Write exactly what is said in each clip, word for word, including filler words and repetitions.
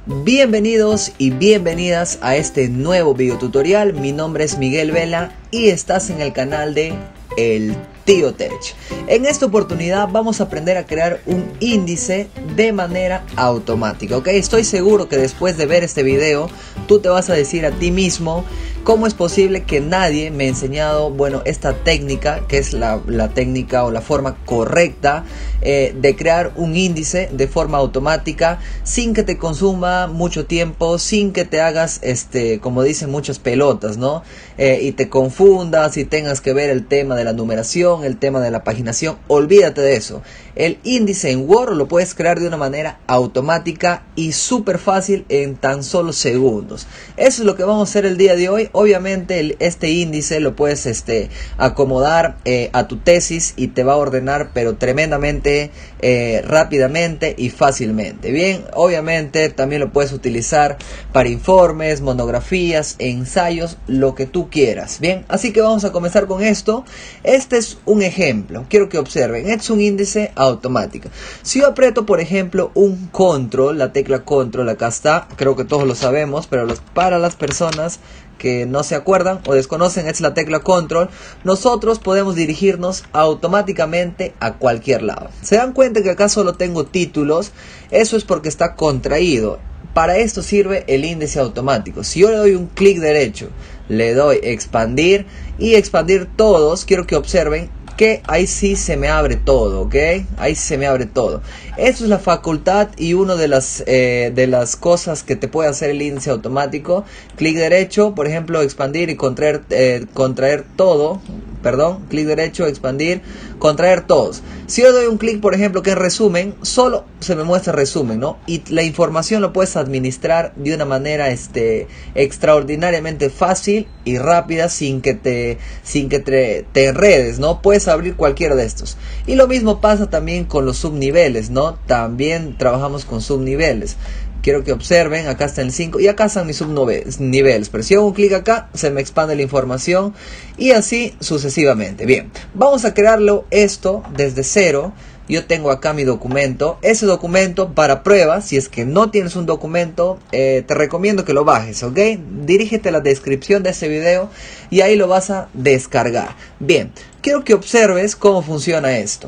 Bienvenidos y bienvenidas a este nuevo video tutorial. Mi nombre es Miguel Vela y estás en el canal de El Tío Tech. En esta oportunidad vamos a aprender a crear un índice de manera automática, ¿ok? Estoy seguro que después de ver este video tú te vas a decir a ti mismo: ¿cómo es posible que nadie me ha enseñado, bueno, esta técnica, que es la, la técnica o la forma correcta eh, de crear un índice de forma automática, sin que te consuma mucho tiempo, sin que te hagas, este, como dicen, muchas pelotas, ¿no? Eh, y te confundas y tengas que ver el tema de la numeración, el tema de la paginación? Olvídate de eso. El índice en Word lo puedes crear de una manera automática y súper fácil en tan solo segundos. Eso es lo que vamos a hacer el día de hoy. Obviamente el, este índice lo puedes este, acomodar eh, a tu tesis y te va a ordenar pero tremendamente eh, rápidamente y fácilmente. Bien, obviamente también lo puedes utilizar para informes, monografías, ensayos, lo que tú quieras. Bien, así que vamos a comenzar con esto. Este es un ejemplo. Quiero que observen. Este es un índice automático. Si yo aprieto, por ejemplo, un control, la tecla control, acá está. Creo que todos lo sabemos, pero los, para las personas que no se acuerdan o desconocen, es la tecla control. Nosotros podemos dirigirnos automáticamente a cualquier lado. ¿Se dan cuenta que acá solo tengo títulos? Eso es porque está contraído. Para esto sirve el índice automático. Si yo le doy un clic derecho, le doy expandir y expandir todos, quiero que observen que ahí sí se me abre todo, ¿ok? Ahí sí se me abre todo. Eso es la facultad y una de las, eh, de las cosas que te puede hacer el índice automático. Clic derecho, por ejemplo, expandir y contraer, eh, contraer todo. Perdón, clic derecho, expandir, contraer todos. Si yo doy un clic, por ejemplo, que es resumen, solo se me muestra resumen, ¿no? Y la información lo puedes administrar de una manera este, extraordinariamente fácil y rápida, sin que te, sin que te, te enredes, ¿no? Puedes abrir cualquiera de estos. Y lo mismo pasa también con los subniveles, ¿no? También trabajamos con subniveles. Quiero que observen, acá está el cinco y acá están mis subniveles, pero si hago un clic acá se me expande la información y así sucesivamente. Bien, vamos a crearlo esto desde cero. Yo tengo acá mi documento. Ese documento, para pruebas, si es que no tienes un documento, eh, te recomiendo que lo bajes, ¿ok? Dirígete a la descripción de este video y ahí lo vas a descargar. Bien, quiero que observes cómo funciona esto.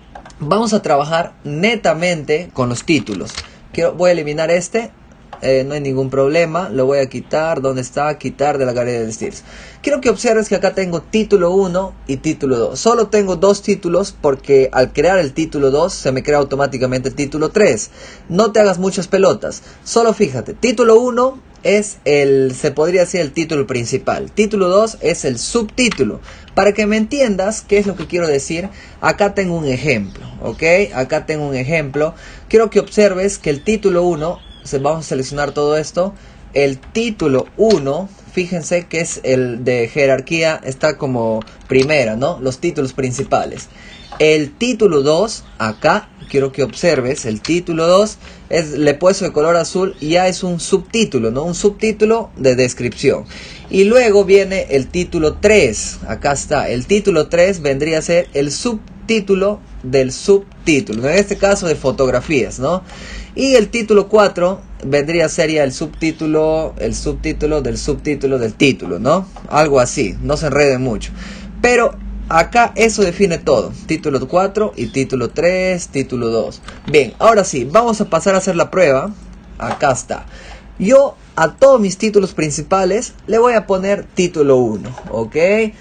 Vamos a trabajar netamente con los títulos. Quiero, voy a eliminar este, eh, no hay ningún problema, lo voy a quitar. ¿Dónde está? Quitar de la galería de estilos. Quiero que observes que acá tengo título uno y título dos. Solo tengo dos títulos porque al crear el título dos se me crea automáticamente el título tres. No te hagas muchas pelotas, solo fíjate, título uno es el, se podría decir, el título principal. Título dos es el subtítulo. Para que me entiendas qué es lo que quiero decir, acá tengo un ejemplo, ¿ok? Acá tengo un ejemplo. Quiero que observes que el título uno, vamos a seleccionar todo esto. El título uno, fíjense que es el de jerarquía, está como primera, ¿no? Los títulos principales. El título dos, acá quiero que observes, el título dos es, le he puesto de color azul y ya es un subtítulo, ¿no? Un subtítulo de descripción. Y luego viene el título tres, acá está, el título tres vendría a ser el subtítulo del subtítulo, en este caso de fotografías, ¿no? Y el título cuatro vendría a ser ya el subtítulo, el subtítulo del subtítulo del título, ¿no? Algo así, no se enreden mucho. Pero acá eso define todo, título cuatro y título tres, título dos. Bien, ahora sí, vamos a pasar a hacer la prueba. Acá está. Yo a todos mis títulos principales le voy a poner título uno, ¿ok?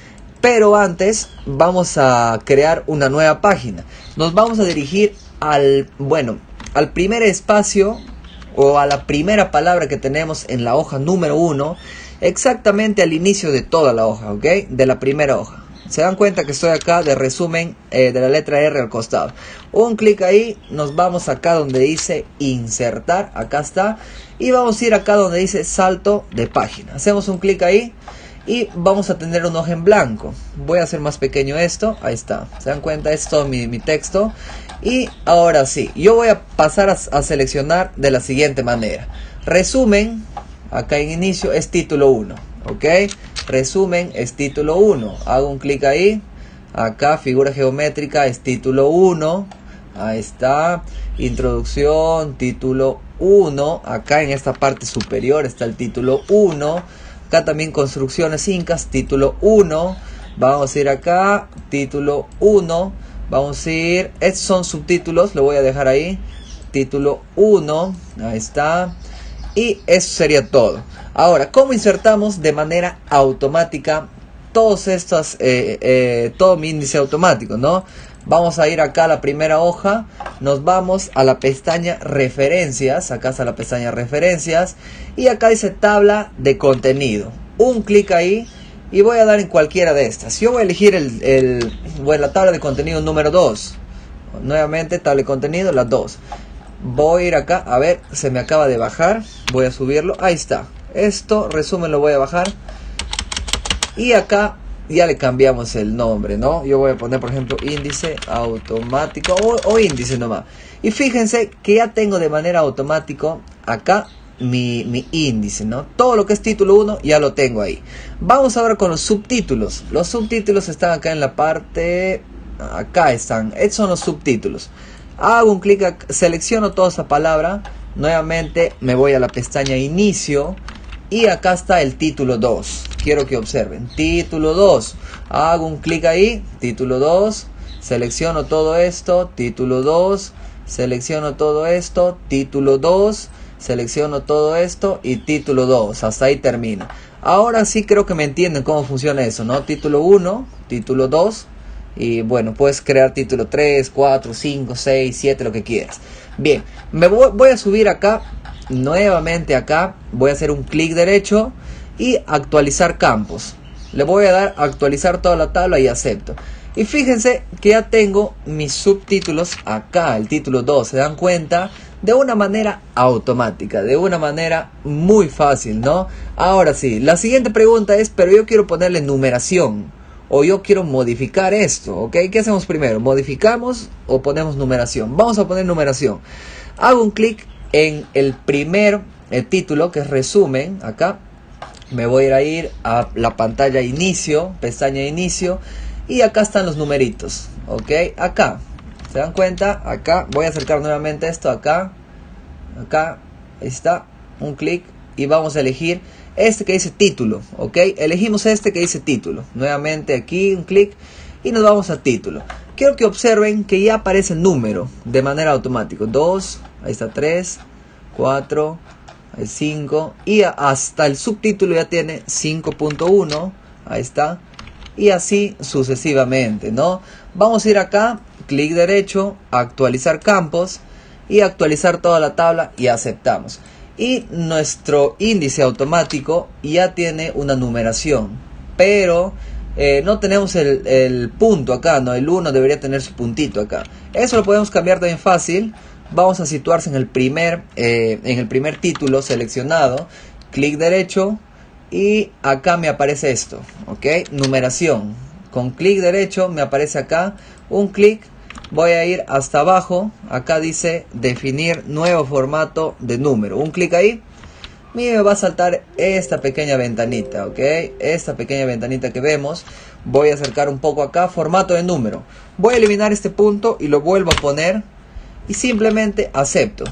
Pero antes vamos a crear una nueva página. Nos vamos a dirigir al, bueno, al primer espacio o a la primera palabra que tenemos en la hoja número uno, exactamente al inicio de toda la hoja, ¿ok? De la primera hoja. Se dan cuenta que estoy acá de resumen eh, de la letra R al costado. Un clic ahí, nos vamos acá donde dice insertar, acá está. Y vamos a ir acá donde dice salto de página. Hacemos un clic ahí y vamos a tener un hoja en blanco. Voy a hacer más pequeño esto, ahí está. Se dan cuenta, es todo mi, mi texto. Y ahora sí, yo voy a pasar a, a seleccionar de la siguiente manera. Resumen, acá en inicio es título uno, ¿ok? Resumen es título uno. Hago un clic ahí. Acá figura geométrica es título uno. Ahí está. Introducción, título uno, acá en esta parte superior está el título uno, acá también construcciones incas, título uno, vamos a ir acá, título uno, vamos a ir, estos son subtítulos, lo voy a dejar ahí, título uno, ahí está, y eso sería todo. Ahora, ¿cómo insertamos de manera automática todos estos, eh, eh, todo mi índice automático, ¿no? Vamos a ir acá a la primera hoja, nos vamos a la pestaña referencias, acá está la pestaña referencias, y acá dice tabla de contenido, un clic ahí, y voy a dar en cualquiera de estas. Yo voy a elegir el, el bueno, la tabla de contenido número dos, nuevamente tabla de contenido, la dos, voy a ir acá, a ver, se me acaba de bajar, voy a subirlo, ahí está, esto, resumen, lo voy a bajar, y acá ya le cambiamos el nombre, ¿no? Yo voy a poner, por ejemplo, índice automático o, o índice nomás. Y fíjense que ya tengo de manera automática acá mi, mi índice, ¿no? Todo lo que es título uno ya lo tengo ahí. Vamos ahora con los subtítulos. Los subtítulos están acá en la parte... Acá están. Estos son los subtítulos. Hago un clic, selecciono toda esa palabra. Nuevamente me voy a la pestaña inicio. Y acá está el título dos. Quiero que observen. Título dos. Hago un clic ahí. Título dos. Selecciono todo esto. Título dos. Selecciono todo esto. Título dos. Selecciono todo esto. Y título dos. Hasta ahí termina. Ahora sí creo que me entienden cómo funciona eso, ¿no? Título uno. Título dos. Y bueno, puedes crear título tres, cuatro, cinco, seis, siete, lo que quieras. Bien. Me voy, voy a subir acá. Nuevamente acá voy a hacer un clic derecho y actualizar campos. Le voy a dar a actualizar toda la tabla y acepto. Y fíjense que ya tengo mis subtítulos acá, el título dos. ¿Se dan cuenta? De una manera automática, de una manera muy fácil, ¿no? Ahora sí, la siguiente pregunta es, pero yo quiero ponerle numeración o yo quiero modificar esto, ¿ok? ¿Qué hacemos primero? ¿Modificamos o ponemos numeración? Vamos a poner numeración. Hago un clic en el primer el título, que es resumen, acá me voy a ir a la pantalla inicio, pestaña inicio, y acá están los numeritos, ok, acá, ¿se dan cuenta? Acá, voy a acercar nuevamente esto, acá, acá, ahí está, un clic, y vamos a elegir este que dice título, ok, elegimos este que dice título, nuevamente aquí, un clic, y nos vamos a título. Quiero que observen que ya aparece el número de manera automática. dos, ahí está tres, cuatro, cinco. Y hasta el subtítulo ya tiene cinco punto uno. Ahí está. Y así sucesivamente, ¿no? Vamos a ir acá, clic derecho, actualizar campos. Y actualizar toda la tabla y aceptamos. Y nuestro índice automático ya tiene una numeración. Pero... Eh, no tenemos el, el punto acá, ¿no? El uno debería tener su puntito acá. Eso lo podemos cambiar también fácil. Vamos a situarse en el primer, eh, en el primer título seleccionado. Clic derecho. Y acá me aparece esto, ¿ok? Numeración. Con clic derecho me aparece acá un clic. Voy a ir hasta abajo. Acá dice definir nuevo formato de número. Un clic ahí. Y me va a saltar esta pequeña ventanita, ¿ok? Esta pequeña ventanita que vemos. Voy a acercar un poco acá, formato de número. Voy a eliminar este punto y lo vuelvo a poner. Y simplemente acepto.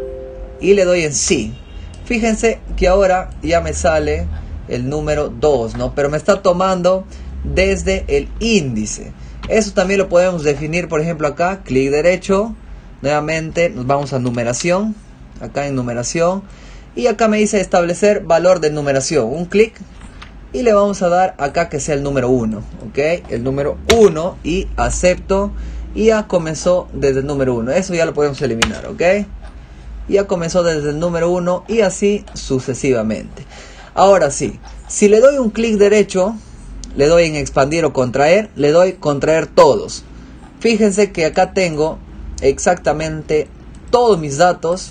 Y le doy en sí. Fíjense que ahora ya me sale el número dos, ¿no? Pero me está tomando desde el índice. Eso también lo podemos definir, por ejemplo, acá. Clic derecho. Nuevamente nos vamos a numeración. Acá en numeración. Y acá me dice establecer valor de numeración. Un clic. Y le vamos a dar acá que sea el número uno. ¿Ok? El número uno. Y acepto. Y ya comenzó desde el número uno. Eso ya lo podemos eliminar. ¿Ok? Ya comenzó desde el número uno. Y así sucesivamente. Ahora sí. Si le doy un clic derecho. Le doy en expandir o contraer. Le doy contraer todos. Fíjense que acá tengo exactamente todos mis datos.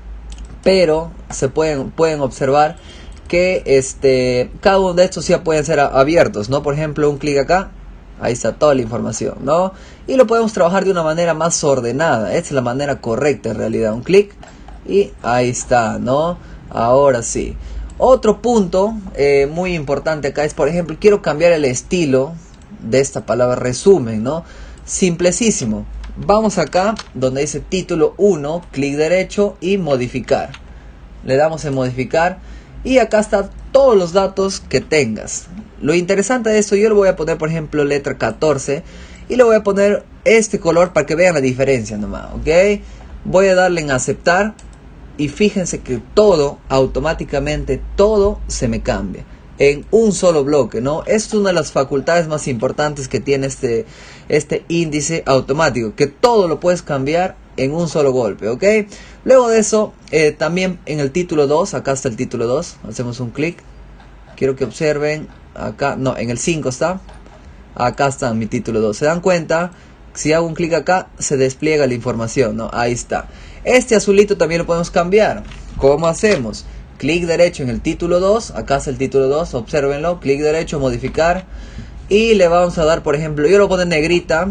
Pero se pueden, pueden observar que este, cada uno de estos ya pueden ser abiertos, ¿no? Por ejemplo, un clic acá, ahí está toda la información, ¿no? Y lo podemos trabajar de una manera más ordenada. Esta es la manera correcta en realidad. Un clic y ahí está, ¿no? Ahora sí. Otro punto eh, muy importante acá es, por ejemplo, quiero cambiar el estilo de esta palabra resumen, ¿no? Simplecísimo. vamos acá donde dice título uno, clic derecho y modificar. Le damos en modificar y acá están todos los datos que tengas. Lo interesante de esto, yo le voy a poner por ejemplo letra catorce y le voy a poner este color para que vean la diferencia nomás, ¿ok? Voy a darle en aceptar y fíjense que todo, automáticamente todo se me cambia en un solo bloque, ¿no? Es una de las facultades más importantes que tiene este, este índice automático, que todo lo puedes cambiar en un solo golpe, ¿ok? Luego de eso, eh, también en el título dos, acá está el título dos, hacemos un clic, quiero que observen, acá, no, en el cinco está, acá está mi título dos, ¿se dan cuenta? Si hago un clic acá, se despliega la información, ¿no? Ahí está. Este azulito también lo podemos cambiar. ¿Cómo hacemos? Clic derecho en el título dos, acá está el título dos, obsérvenlo, clic derecho, modificar, y le vamos a dar, por ejemplo, yo lo voy a poner negrita,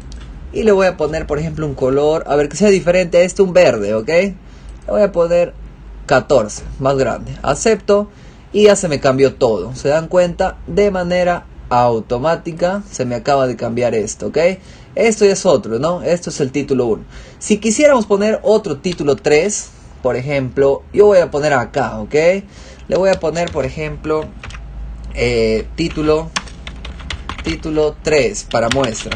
y le voy a poner, por ejemplo, un color, a ver que sea diferente a este, un verde, ¿ok? Le voy a poner catorce, más grande, acepto, y ya se me cambió todo, ¿se dan cuenta? De manera automática se me acaba de cambiar esto, ¿ok? Esto ya es otro, ¿no? Esto es el título uno. Si quisiéramos poner otro título tres, por ejemplo, yo voy a poner acá, ¿ok? Le voy a poner, por ejemplo, eh, título, título tres para muestra.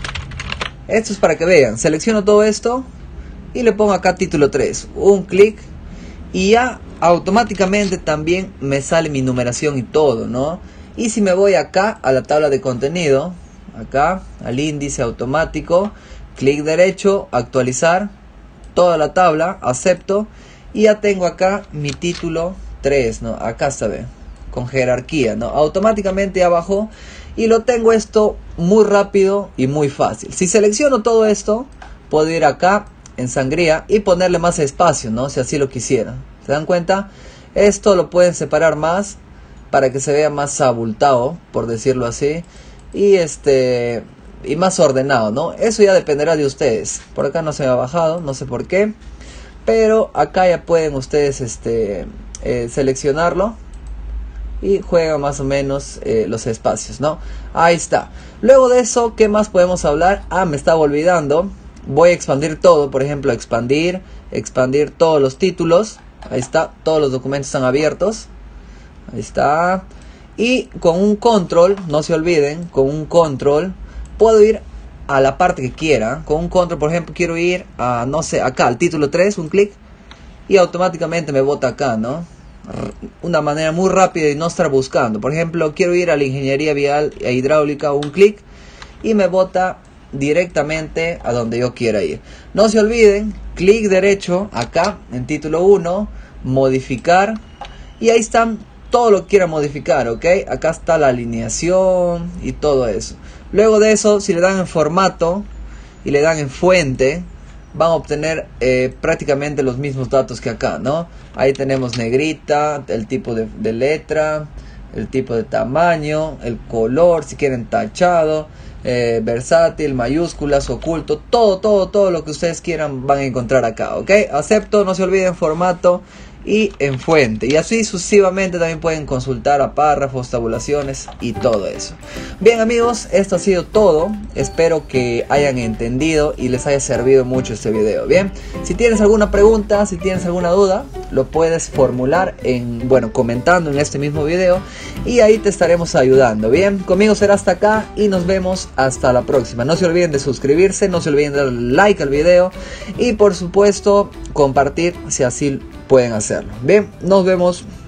Esto es para que vean. Selecciono todo esto y le pongo acá título tres. Un clic y ya automáticamente también me sale mi numeración y todo, ¿no? Y si me voy acá a la tabla de contenido, acá al índice automático, clic derecho, actualizar toda la tabla, acepto y ya tengo acá mi título tres, ¿no? Acá está, ve, con jerarquía, ¿no? Automáticamente abajo y lo tengo esto muy rápido y muy fácil. Si selecciono todo esto, puedo ir acá en sangría y ponerle más espacio, ¿no? Si así lo quisiera. ¿Se dan cuenta? Esto lo pueden separar más para que se vea más abultado, por decirlo así, y este y más ordenado, ¿no? Eso ya dependerá de ustedes. Por acá no se me ha bajado, no sé por qué, pero acá ya pueden ustedes este eh, seleccionarlo y juegan más o menos eh, los espacios, ¿no? Ahí está. Luego de eso, ¿qué más podemos hablar? Ah, me estaba olvidando. Voy a expandir todo, por ejemplo, expandir, expandir todos los títulos. Ahí está, todos los documentos están abiertos. Ahí está. Y con un control, no se olviden, con un control puedo ir a la parte que quiera. Con un control, por ejemplo, quiero ir a, no sé, acá, al título tres, un clic. Y automáticamente me bota acá, ¿no? Una manera muy rápida de no estar buscando. Por ejemplo, quiero ir a la ingeniería vial e hidráulica, un clic. Y me bota directamente a donde yo quiera ir. No se olviden, clic derecho acá, en título uno, modificar. Y ahí están todo lo que quiera modificar, ¿ok? Acá está la alineación y todo eso. Luego de eso, si le dan en formato y le dan en fuente, van a obtener eh, prácticamente los mismos datos que acá, ¿no? Ahí tenemos negrita, el tipo de, de letra, el tipo de tamaño, el color, si quieren tachado, eh, versátil, mayúsculas, oculto, todo, todo, todo lo que ustedes quieran van a encontrar acá, ¿ok? Acepto, no se olviden formato y en fuente, y así sucesivamente. También pueden consultar a párrafos, tabulaciones y todo eso. Bien amigos, esto ha sido todo. Espero que hayan entendido y les haya servido mucho este video. Bien, si tienes alguna pregunta, si tienes alguna duda, lo puedes formular en, bueno, comentando en este mismo video, y ahí te estaremos ayudando. Bien, conmigo será hasta acá y nos vemos hasta la próxima. No se olviden de suscribirse, no se olviden de darle like al video y por supuesto compartir si así pueden hacerlo. Bien, nos vemos.